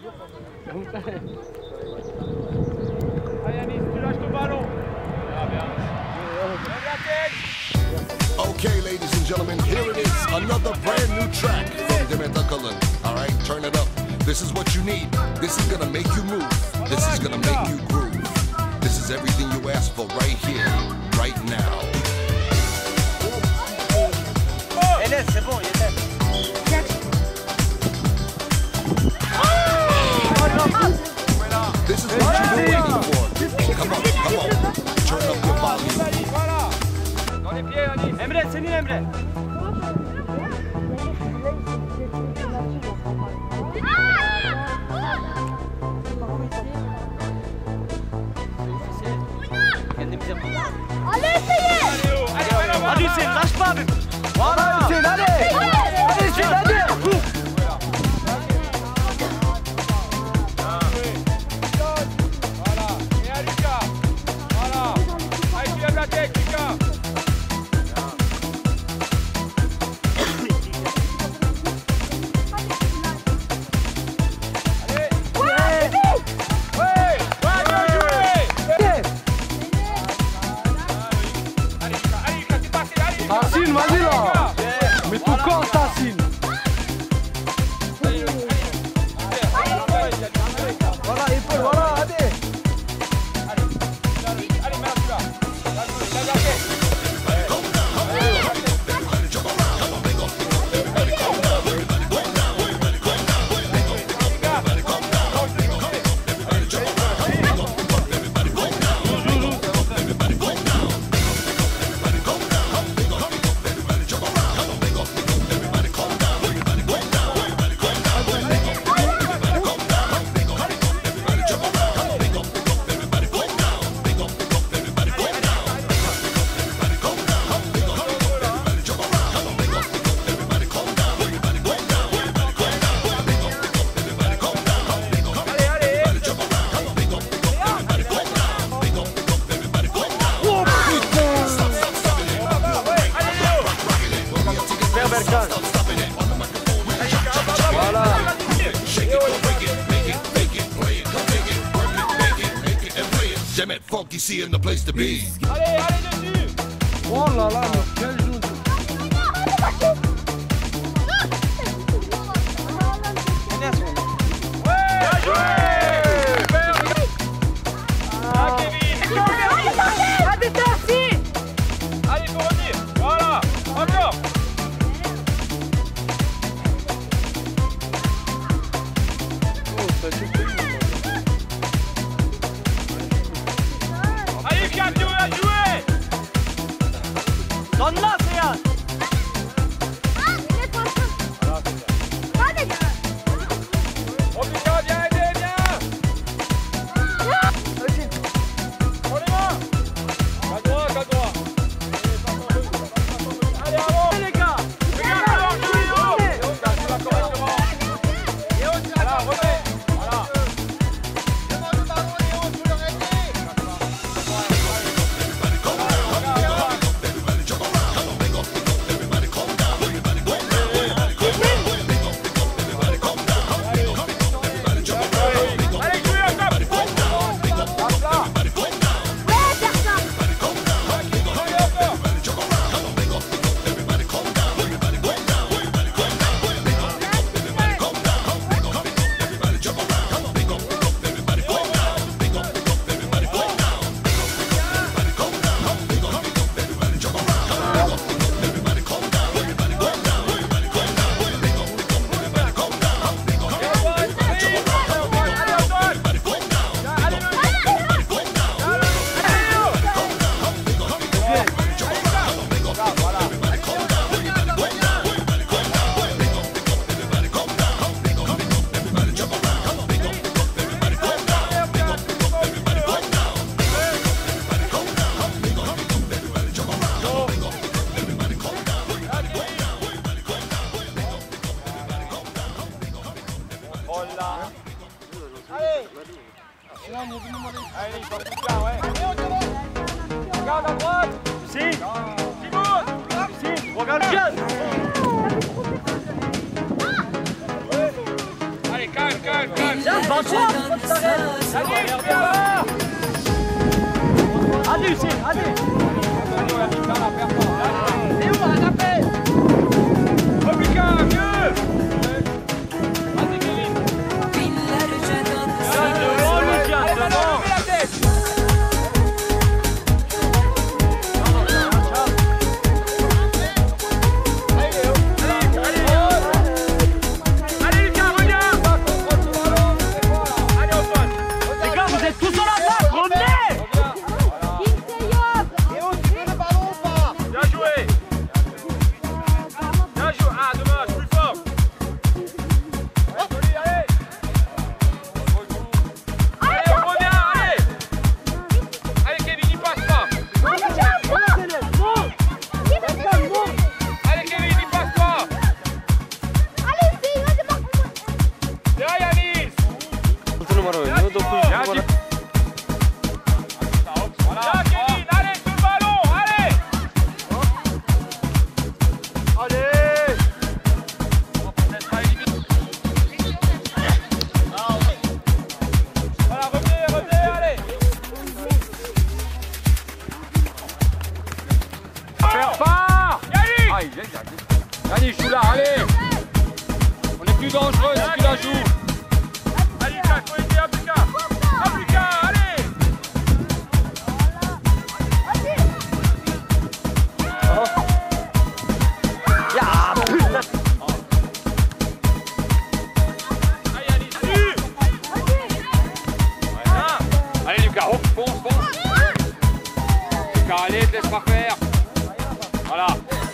Allez Yanis, tu lâches ton ballon. Ah bien. Lève la tête. Okay, ladies and gentlemen, here it is, another brand new track from Demet Akalın. All right, turn it up. This is what you need. This is gonna make you move. This is gonna make you groove. This is everything you asked for right here, right now. Enes, c'est bon, yeter. This is what you've been waiting for. Come on, turn up your volume. Voilà. Dans les pieds Yanis. Emre, senin Emre. Kendimize yapalım. Ali Hüseyin! Hadi Hüseyin, kaçma abim. Valla Hüseyin, hadi. Hadi Hüseyin, hadi. Voilà. Et à Lucas. Voilà. Allez, tu lèves la tête, Lucas. Tahsin, vas-y là. Mets ton corps, Tahsin. Voilà, épaule, voilà, allez. Allez, maintenant tu vas. Lève la tête. Demet Funky C in the place to be. Allez, allez dessus. Oh là là, mais quel jeu. Bien joué. Ah, Kevin. Hadi Tahsin! Allez, faut revenir. Voilà. Encore. Allez, Lucas, tu vas jouer. Donla Seyhan. Hadi! Oh, Lucas, viens aider, viens. Prends les mains. À droite, à droite. Allez, avant. Les gars. Regarde, Léo, tu vas correctement. Voilà, remets. Voilà. Demande le ballon, Léo, tu le répètes. Allez, il faut plus tard, ouais. Regarde à droite. Si. Timoun. Si. Regarde le jeune. Allez, calme, calme, calme. Hadi Hüseyin hadi. Yannick, joue là, allez. On est plus dangereux si tu la joues. Allez, Lucas, il faut aider Abluka. Abluka, allez. Allez, Yannick, dessus. Allez, Lucas, fonce. Lucas, allez, te laisse pas faire. Voilà.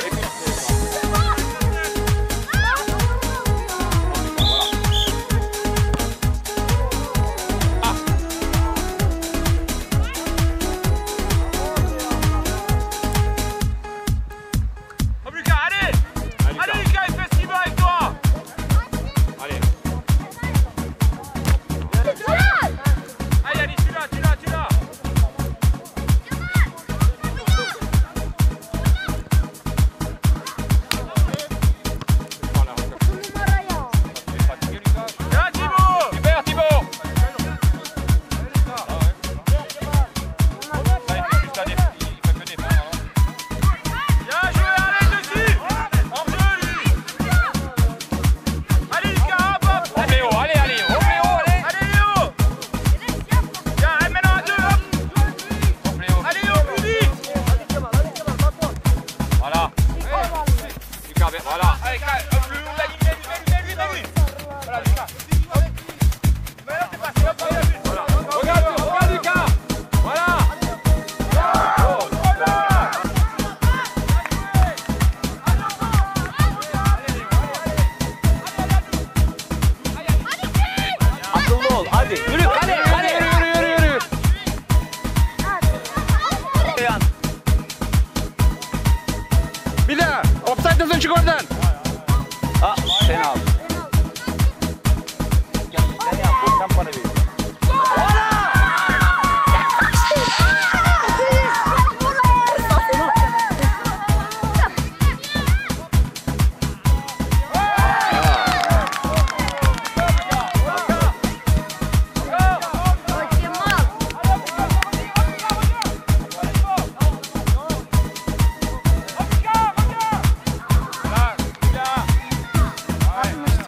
Voilà, allez, le long de la ligne, lui. Voilà, Lucas. Mais là, c'est passé, voilà. Regarde, Lucas. Voilà. À tout le monde, allez,